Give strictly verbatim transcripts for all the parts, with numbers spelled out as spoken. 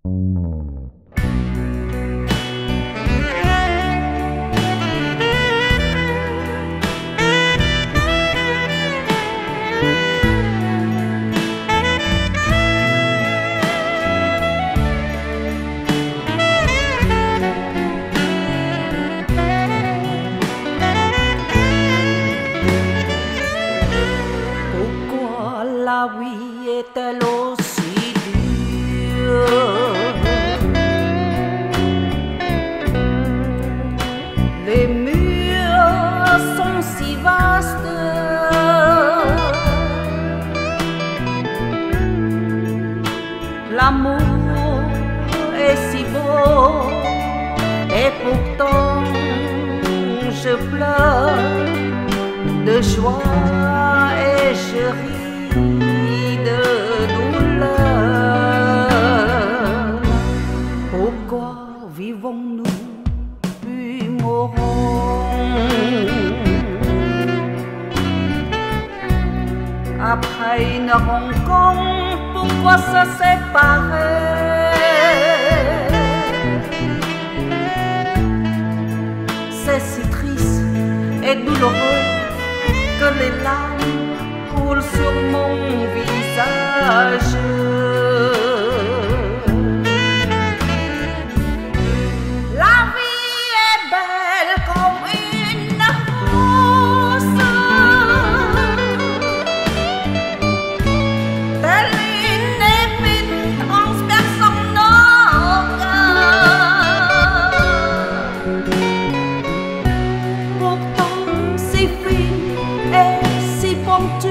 La vie est-elle aussi dure? Les murs sont si vastes, l'amour est si beau, et pourtant je pleure de joie et je ris de douleur. Pourquoi vivons-nous puis mourons? Après une rencontre, pourquoi se séparer? C'est si triste et douloureux que les larmes coule sur mon visage. La vie est belle comme une rose, telle une épine transperçant nos cœurs. Pourtant si fine et si pointue,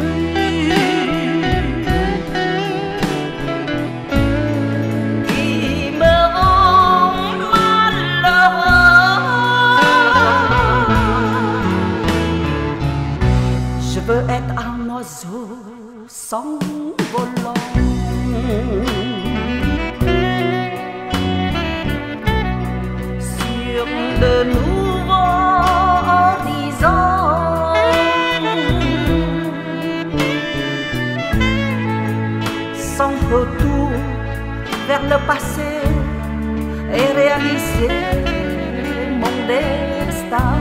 je veux être un oiseau s'envolant sur de nouveaux horizons, sans retour vers le passé et réaliser mon destin.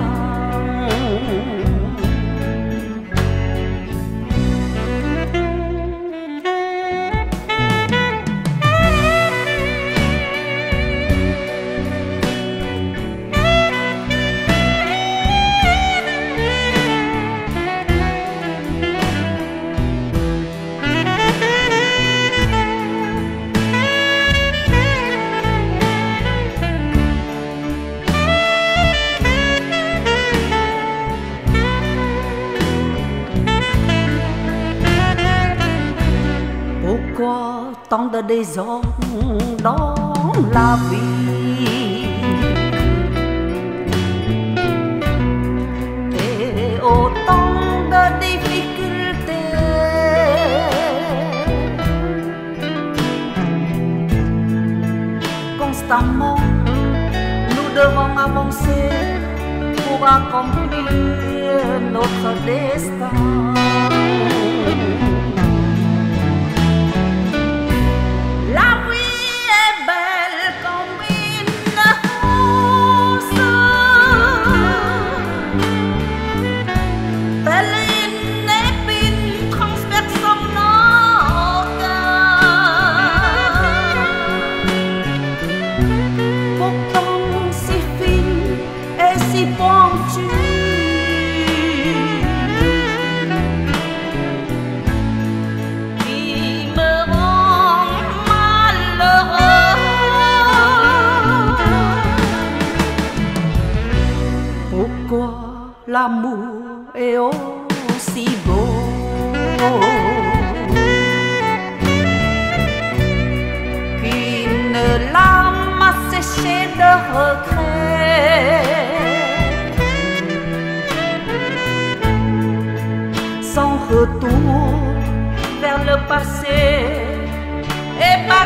Pourquoi tant de désordre dans la vie et autant de difficultés? Constamment, nous devons avancer pour accomplir notre destin. L'amour est aussi beau qu'une larme asséchée de regret, sans retour vers le passé et